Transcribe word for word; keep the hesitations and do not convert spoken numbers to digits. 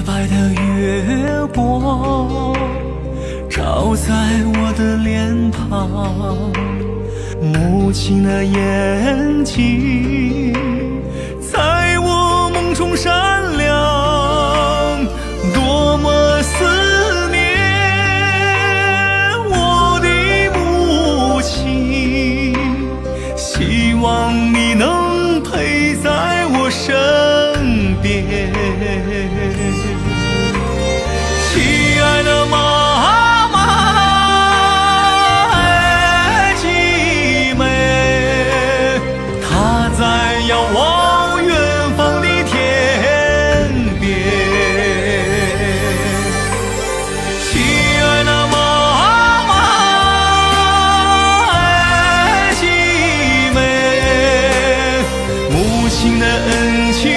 白的月光照在我的脸庞，母亲的眼睛在我梦中闪亮，多么思念我的母亲，希望你能陪在我身边。亲爱的妈妈，爱姐妹，她在遥望远方的天边。亲爱的妈妈，爱姐妹，母亲的恩情